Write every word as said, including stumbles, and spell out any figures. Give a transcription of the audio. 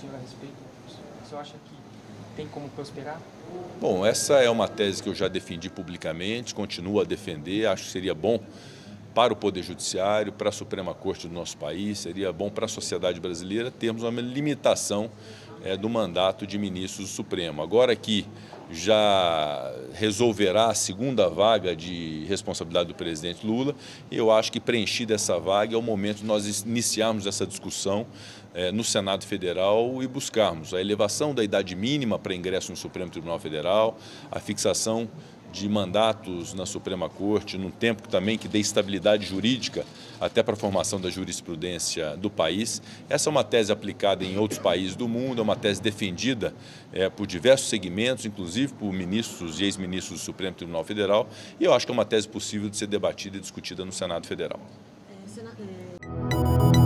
senhor a respeito? O senhor acha que tem como prosperar? Bom, essa é uma tese que eu já defendi publicamente, continuo a defender, acho que seria bom para o Poder Judiciário, para a Suprema Corte do nosso país, seria bom para a sociedade brasileira termos uma limitação é, do mandato de ministros do Supremo. Agora que já resolverá a segunda vaga de responsabilidade do presidente Lula, eu acho que preenchida essa vaga é o momento de nós iniciarmos essa discussão é, no Senado Federal e buscarmos a elevação da idade mínima para ingresso no Supremo Tribunal Federal, a fixação de mandatos na Suprema Corte, num tempo também que dê estabilidade jurídica até para a formação da jurisprudência do país. Essa é uma tese aplicada em outros países do mundo, é uma tese defendida é, por diversos segmentos, inclusive por ministros e ex-ministros do Supremo Tribunal Federal, e eu acho que é uma tese possível de ser debatida e discutida no Senado Federal. É, sena... é...